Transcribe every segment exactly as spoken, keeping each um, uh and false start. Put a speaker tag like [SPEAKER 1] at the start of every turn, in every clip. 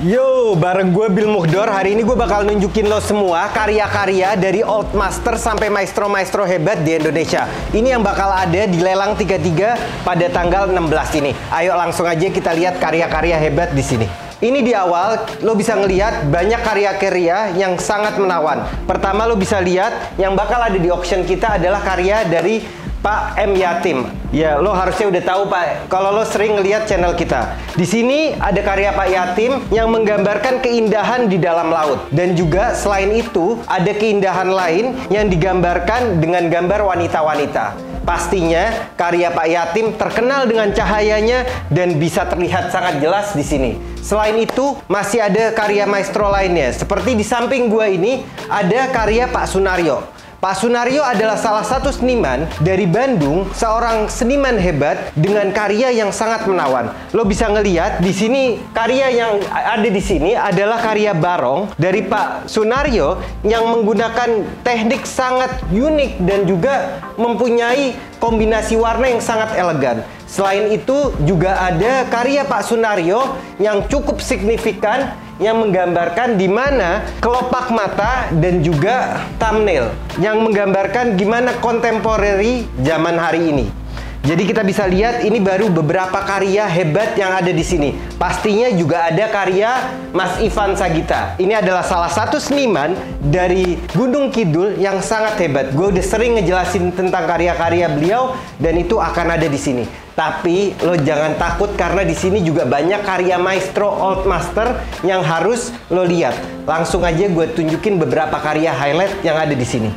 [SPEAKER 1] Yo, bareng gue Bill Muhdor. Hari ini gue bakal nunjukin lo semua karya-karya dari old master sampai maestro-maestro hebat di Indonesia. Ini yang bakal ada di lelang tiga puluh tiga pada tanggal enam belas ini. Ayo langsung aja kita lihat karya-karya hebat di sini. Ini di awal lo bisa ngelihat banyak karya-karya yang sangat menawan. Pertama lo bisa lihat yang bakal ada di auction kita adalah karya dari Pak M. Yatim. Ya, lo harusnya udah tahu Pak, kalau lo sering ngeliat channel kita. Di sini ada karya Pak Yatim yang menggambarkan keindahan di dalam laut. Dan juga selain itu, ada keindahan lain yang digambarkan dengan gambar wanita-wanita. Pastinya karya Pak Yatim terkenal dengan cahayanya dan bisa terlihat sangat jelas di sini. Selain itu, masih ada karya maestro lainnya. Seperti di samping gua ini, ada karya Pak Sunario. Pak Sunario adalah salah satu seniman dari Bandung, seorang seniman hebat dengan karya yang sangat menawan. Lo bisa ngelihat di sini karya yang ada di sini adalah karya barong dari Pak Sunario yang menggunakan teknik sangat unik dan juga mempunyai kombinasi warna yang sangat elegan. Selain itu juga ada karya Pak Sunario yang cukup signifikan yang menggambarkan di mana kelopak mata dan juga thumbnail yang menggambarkan gimana kontemporary zaman hari ini. Jadi kita bisa lihat ini baru beberapa karya hebat yang ada di sini. Pastinya juga ada karya Mas Ivan Sagita. Ini adalah salah satu seniman dari Gunung Kidul yang sangat hebat. Gue udah sering ngejelasin tentang karya-karya beliau dan itu akan ada di sini. Tapi lo jangan takut karena di sini juga banyak karya maestro old master yang harus lo lihat. Langsung aja gue tunjukin beberapa karya highlight yang ada di sini.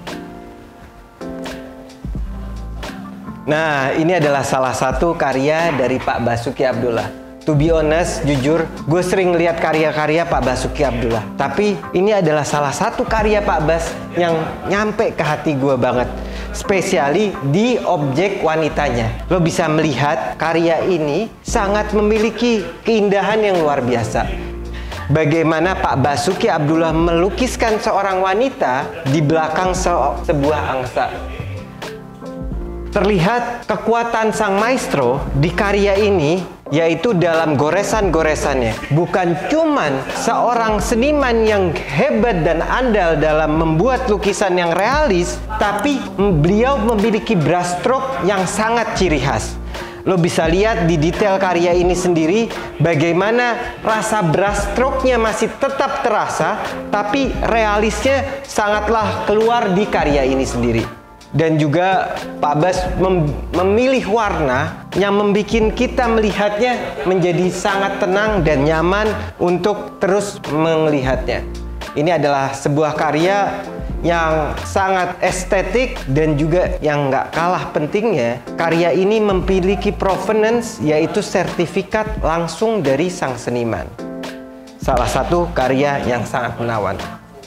[SPEAKER 1] Nah, ini adalah salah satu karya dari Pak Basuki Abdullah. To be honest, jujur, gue sering lihat karya-karya Pak Basuki Abdullah. Tapi ini adalah salah satu karya Pak Bas yang nyampe ke hati gue banget. Spesiali di objek wanitanya. Lo bisa melihat karya ini sangat memiliki keindahan yang luar biasa. Bagaimana Pak Basuki Abdullah melukiskan seorang wanita di belakang se sebuah angsa. Terlihat kekuatan sang maestro di karya ini, yaitu dalam goresan-goresannya. Bukan cuman seorang seniman yang hebat dan andal dalam membuat lukisan yang realis, tapi beliau memiliki brush stroke yang sangat ciri khas. Lo bisa lihat di detail karya ini sendiri, bagaimana rasa brush stroke-nya masih tetap terasa, tapi realisnya sangatlah keluar di karya ini sendiri. Dan juga Pak Bas mem memilih warna yang membuat kita melihatnya menjadi sangat tenang dan nyaman untuk terus melihatnya. Ini adalah sebuah karya yang sangat estetik dan juga yang nggak kalah pentingnya, karya ini memiliki provenance, yaitu sertifikat langsung dari sang seniman. Salah satu karya yang sangat menawan.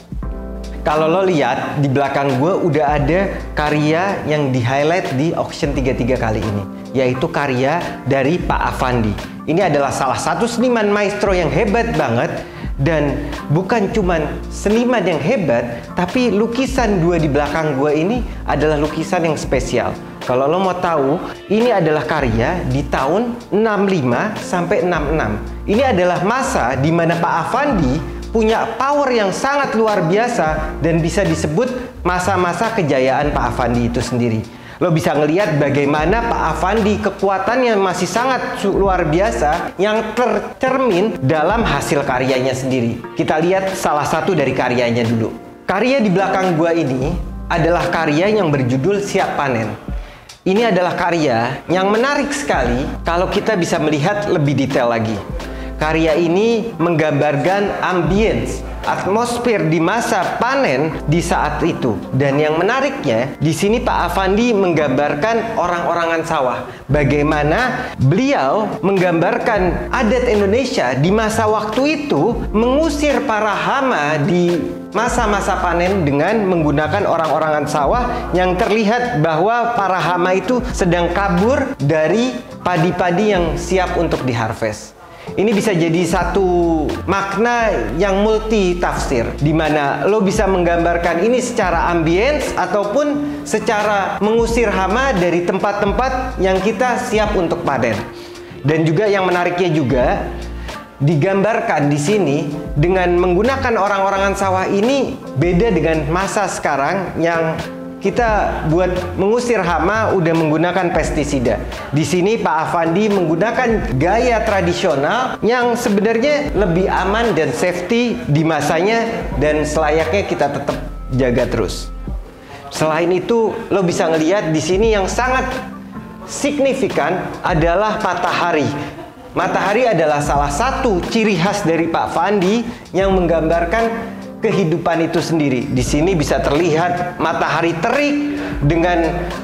[SPEAKER 1] Kalau lo lihat di belakang gue udah ada karya yang di highlight di auction tiga puluh tiga kali ini, yaitu karya dari Pak Afandi. Ini adalah salah satu seniman maestro yang hebat banget. Dan bukan cuman seniman yang hebat, tapi lukisan dua di belakang gue ini adalah lukisan yang spesial. Kalau lo mau tahu, ini adalah karya di tahun enam puluh lima sampai enam puluh enam. Ini adalah masa di mana Pak Afandi punya power yang sangat luar biasa dan bisa disebut masa-masa kejayaan Pak Afandi itu sendiri. Lo bisa ngelihat bagaimana Pak Afandi kekuatannya masih sangat luar biasa yang tercermin dalam hasil karyanya sendiri. Kita lihat salah satu dari karyanya dulu. Karya di belakang gua ini adalah karya yang berjudul Siap Panen. Ini adalah karya yang menarik sekali kalau kita bisa melihat lebih detail lagi. Karya ini menggambarkan ambience, atmosfer di masa panen di saat itu. Dan yang menariknya, di sini Pak Afandi menggambarkan orang-orangan sawah. Bagaimana beliau menggambarkan adat Indonesia di masa waktu itu mengusir para hama di masa-masa panen dengan menggunakan orang-orangan sawah yang terlihat bahwa para hama itu sedang kabur dari padi-padi yang siap untuk diharvest. Ini bisa jadi satu makna yang multi tafsir, di mana lo bisa menggambarkan ini secara ambience ataupun secara mengusir hama dari tempat-tempat yang kita siap untuk panen. Dan juga yang menariknya juga, digambarkan di sini dengan menggunakan orang-orangan sawah ini beda dengan masa sekarang yang kita buat mengusir hama udah menggunakan pestisida. Di sini Pak Afandi menggunakan gaya tradisional yang sebenarnya lebih aman dan safety di masanya dan selayaknya kita tetap jaga terus. Selain itu, lo bisa ngelihat di sini yang sangat signifikan adalah matahari. Matahari adalah salah satu ciri khas dari Pak Fandi yang menggambarkan kehidupan itu sendiri. Di sini bisa terlihat matahari terik dengan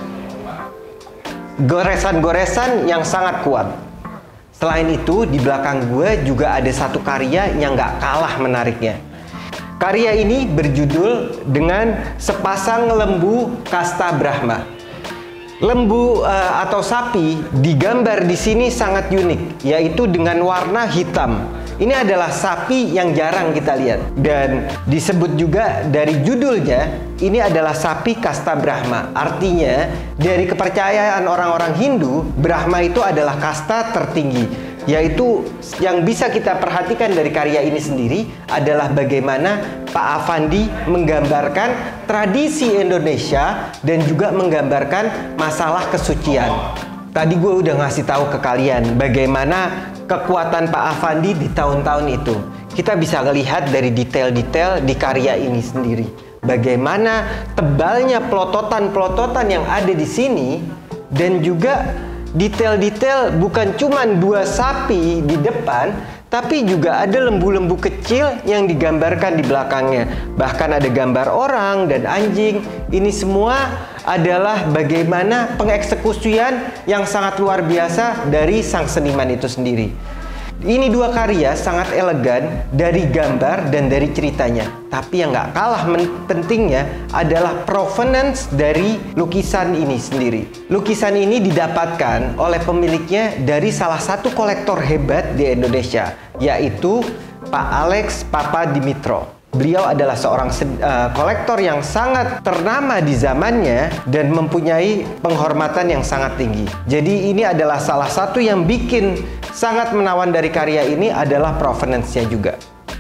[SPEAKER 1] goresan-goresan yang sangat kuat. Selain itu, di belakang gue juga ada satu karya yang gak kalah menariknya. Karya ini berjudul dengan Sepasang Lembu Kasta Brahma. Lembu uh, atau sapi digambar di sini sangat unik, yaitu dengan warna hitam. Ini adalah sapi yang jarang kita lihat, dan disebut juga dari judulnya, ini adalah sapi kasta Brahma. Artinya, dari kepercayaan orang-orang Hindu, Brahma itu adalah kasta tertinggi. Yaitu yang bisa kita perhatikan dari karya ini sendiri adalah bagaimana Pak Afandi menggambarkan tradisi Indonesia dan juga menggambarkan masalah kesucian. Tadi gue udah ngasih tahu ke kalian bagaimana kekuatan Pak Afandi di tahun-tahun itu. Kita bisa melihat dari detail-detail di karya ini sendiri. Bagaimana tebalnya pelototan-pelototan yang ada di sini dan juga detail-detail bukan cuma dua sapi di depan, tapi juga ada lembu-lembu kecil yang digambarkan di belakangnya. Bahkan ada gambar orang dan anjing. Ini semua adalah bagaimana pengeksekusian yang sangat luar biasa dari sang seniman itu sendiri. Ini dua karya sangat elegan dari gambar dan dari ceritanya. Tapi yang gak kalah pentingnya adalah provenance dari lukisan ini sendiri. Lukisan ini didapatkan oleh pemiliknya dari salah satu kolektor hebat di Indonesia, yaitu Pak Alex Papadimitro. Beliau adalah seorang uh, kolektor yang sangat ternama di zamannya dan mempunyai penghormatan yang sangat tinggi. Jadi ini adalah salah satu yang bikin sangat menawan dari karya ini adalah provenance-nya juga.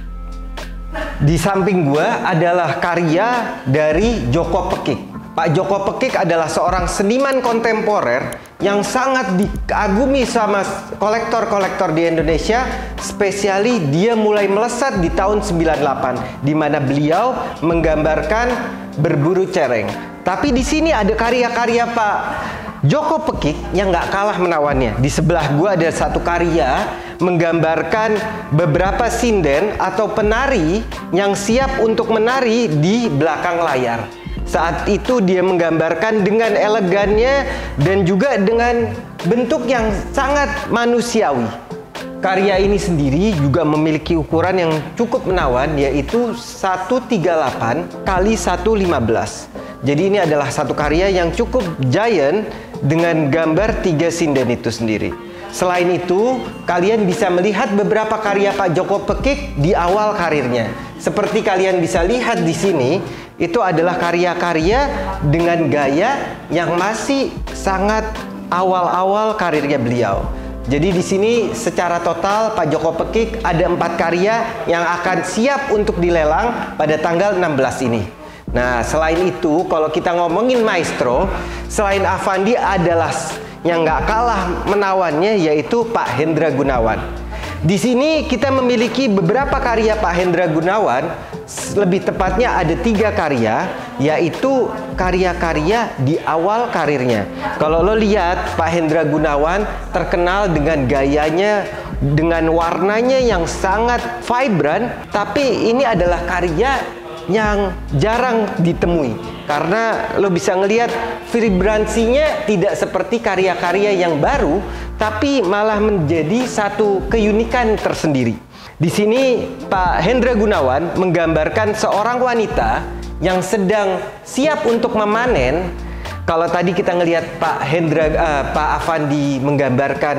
[SPEAKER 1] Di samping gua adalah karya dari Joko Pekik. Pak Joko Pekik adalah seorang seniman kontemporer yang sangat diagumi sama kolektor-kolektor di Indonesia, spesiali dia mulai melesat di tahun sembilan puluh delapan, di mana beliau menggambarkan berburu cereng. Tapi di sini ada karya-karya Pak Joko Pekik yang nggak kalah menawannya. Di sebelah gua ada satu karya menggambarkan beberapa sinden atau penari yang siap untuk menari di belakang layar. Saat itu dia menggambarkan dengan elegannya dan juga dengan bentuk yang sangat manusiawi. Karya ini sendiri juga memiliki ukuran yang cukup menawan, yaitu seratus tiga puluh delapan kali seratus lima belas. Jadi ini adalah satu karya yang cukup giant dengan gambar tiga sinden itu sendiri. Selain itu, kalian bisa melihat beberapa karya Pak Joko Pekik di awal karirnya. Seperti kalian bisa lihat di sini, itu adalah karya-karya dengan gaya yang masih sangat awal-awal karirnya beliau. Jadi di sini secara total Pak Joko Pekik ada empat karya yang akan siap untuk dilelang pada tanggal enam belas ini. Nah, selain itu, kalau kita ngomongin maestro, selain Afandi adalah yang nggak kalah menawannya, yaitu Pak Hendra Gunawan. Di sini kita memiliki beberapa karya Pak Hendra Gunawan, lebih tepatnya ada tiga karya, yaitu karya-karya di awal karirnya. Kalau lo lihat, Pak Hendra Gunawan terkenal dengan gayanya, dengan warnanya yang sangat vibran, tapi ini adalah karya yang jarang ditemui. Karena lo bisa ngelihat vibransinya tidak seperti karya-karya yang baru, tapi malah menjadi satu keunikan tersendiri. Di sini Pak Hendra Gunawan menggambarkan seorang wanita yang sedang siap untuk memanen. Kalau tadi kita ngelihat Pak Hendra, uh, Pak Afandi menggambarkan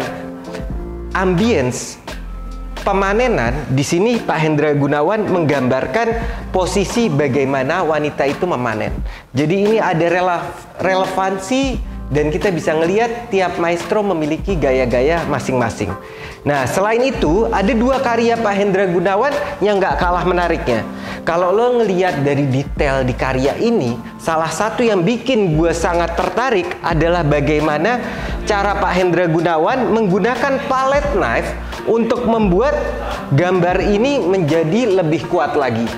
[SPEAKER 1] ambience pemanenan, di sini Pak Hendra Gunawan menggambarkan posisi bagaimana wanita itu memanen. Jadi ini ada rele relevansi dan kita bisa ngelihat tiap maestro memiliki gaya-gaya masing-masing. Nah, selain itu, ada dua karya Pak Hendra Gunawan yang nggak kalah menariknya. Kalau lo ngeliat dari detail di karya ini, salah satu yang bikin gue sangat tertarik adalah bagaimana cara Pak Hendra Gunawan menggunakan palette knife untuk membuat gambar ini menjadi lebih kuat lagi.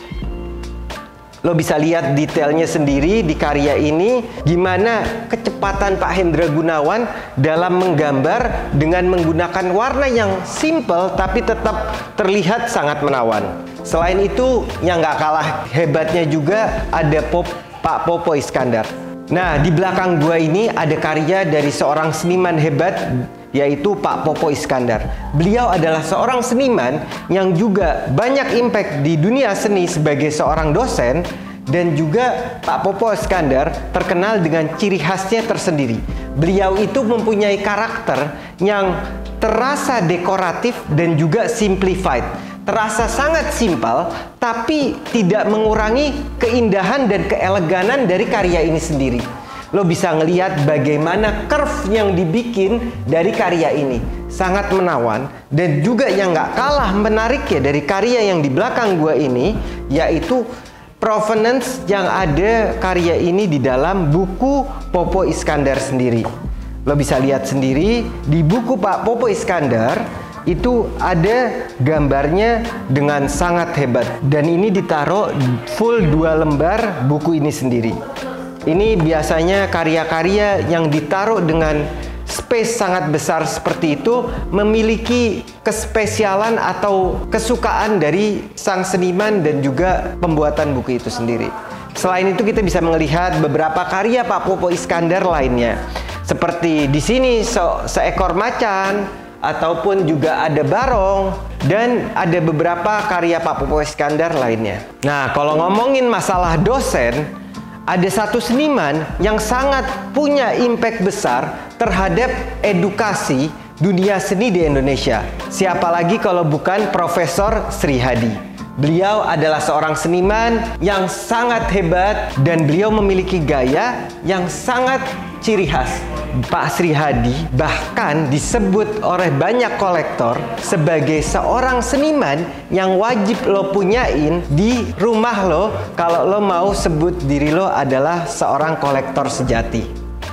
[SPEAKER 1] Lo bisa lihat detailnya sendiri di karya ini, gimana kecepatan Pak Hendra Gunawan dalam menggambar dengan menggunakan warna yang simple tapi tetap terlihat sangat menawan. Selain itu, yang nggak kalah hebatnya juga ada Pop, Pak Popo Iskandar. Nah, di belakang gua ini ada karya dari seorang seniman hebat, yaitu Pak Popo Iskandar. Beliau adalah seorang seniman yang juga banyak impact di dunia seni sebagai seorang dosen, dan juga Pak Popo Iskandar terkenal dengan ciri khasnya tersendiri. Beliau itu mempunyai karakter yang terasa dekoratif dan juga simplified. Terasa sangat simpel, tapi tidak mengurangi keindahan dan keeleganan dari karya ini sendiri. Lo bisa ngelihat bagaimana curve yang dibikin dari karya ini sangat menawan, dan juga yang nggak kalah menarik ya dari karya yang di belakang gua ini, yaitu provenance yang ada karya ini di dalam buku Popo Iskandar sendiri. Lo bisa lihat sendiri di buku Pak Popo Iskandar itu ada gambarnya dengan sangat hebat, dan ini ditaruh full dua lembar buku ini sendiri. Ini biasanya karya-karya yang ditaruh dengan space sangat besar seperti itu memiliki kespesialan atau kesukaan dari sang seniman dan juga pembuatan buku itu sendiri. Selain itu, kita bisa melihat beberapa karya Pak Popo Iskandar lainnya. Seperti di sini se seekor macan, ataupun juga ada barong, dan ada beberapa karya Pak Popo Iskandar lainnya. Nah, kalau ngomongin masalah dosen, ada satu seniman yang sangat punya impact besar terhadap edukasi dunia seni di Indonesia. Siapa lagi kalau bukan Profesor Sri Hadi. Beliau adalah seorang seniman yang sangat hebat, dan beliau memiliki gaya yang sangat ciri khas. Pak Sri Hadi bahkan disebut oleh banyak kolektor sebagai seorang seniman yang wajib lo punyain di rumah lo kalau lo mau sebut diri lo adalah seorang kolektor sejati.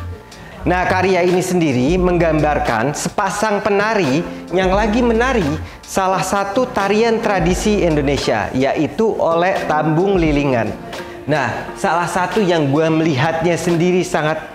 [SPEAKER 1] Nah, karya ini sendiri menggambarkan sepasang penari yang lagi menari salah satu tarian tradisi Indonesia, yaitu oleh Tambung Lilingan. Nah, salah satu yang gue melihatnya sendiri sangat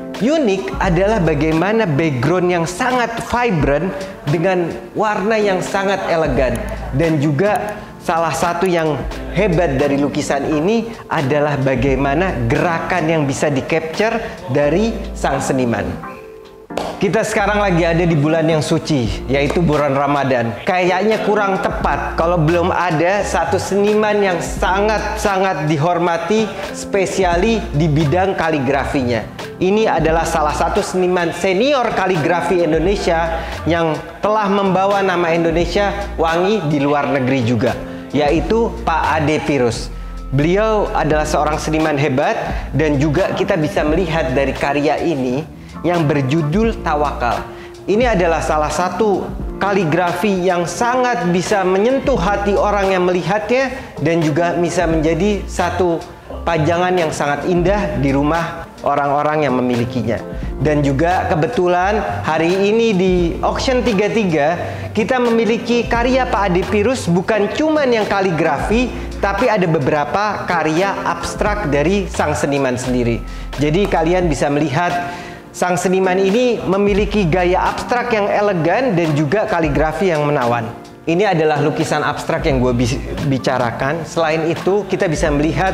[SPEAKER 1] unik adalah bagaimana background yang sangat vibrant dengan warna yang sangat elegan. Dan juga salah satu yang hebat dari lukisan ini adalah bagaimana gerakan yang bisa di-capture dari sang seniman. Kita sekarang lagi ada di bulan yang suci, yaitu bulan Ramadan. Kayaknya kurang tepat kalau belum ada satu seniman yang sangat-sangat dihormati, spesiali di bidang kaligrafinya. Ini adalah salah satu seniman senior kaligrafi Indonesia yang telah membawa nama Indonesia wangi di luar negeri juga, yaitu Pak Ade Pirus. Beliau adalah seorang seniman hebat, dan juga kita bisa melihat dari karya ini yang berjudul Tawakal. Ini adalah salah satu kaligrafi yang sangat bisa menyentuh hati orang yang melihatnya, dan juga bisa menjadi satu pajangan yang sangat indah di rumah orang-orang yang memilikinya. Dan juga kebetulan hari ini di Auction tiga puluh tiga kita memiliki karya Pak Ade Pirus, bukan cuman yang kaligrafi, tapi ada beberapa karya abstrak dari sang seniman sendiri. Jadi kalian bisa melihat sang seniman ini memiliki gaya abstrak yang elegan dan juga kaligrafi yang menawan. Ini adalah lukisan abstrak yang gue bicarakan. Selain itu, kita bisa melihat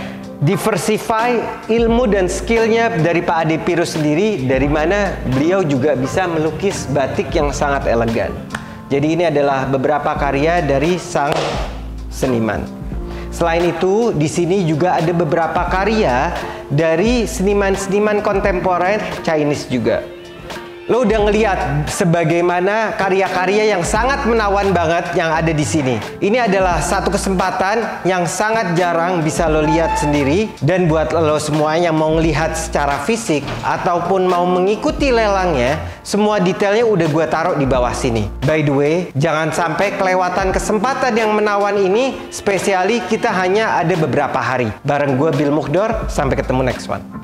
[SPEAKER 1] diversify ilmu dan skillnya dari Pak Ade Pirus sendiri, dari mana beliau juga bisa melukis batik yang sangat elegan. Jadi ini adalah beberapa karya dari sang seniman. Selain itu, di sini juga ada beberapa karya dari seniman-seniman kontemporer Chinese juga. Lo udah ngeliat sebagaimana karya-karya yang sangat menawan banget yang ada di sini. Ini adalah satu kesempatan yang sangat jarang bisa lo lihat sendiri. Dan buat lo semua yang mau ngelihat secara fisik ataupun mau mengikuti lelangnya, semua detailnya udah gue taruh di bawah sini. By the way, jangan sampai kelewatan kesempatan yang menawan ini, spesiali kita hanya ada beberapa hari. Bareng gue Bill Mukdor, sampai ketemu next one.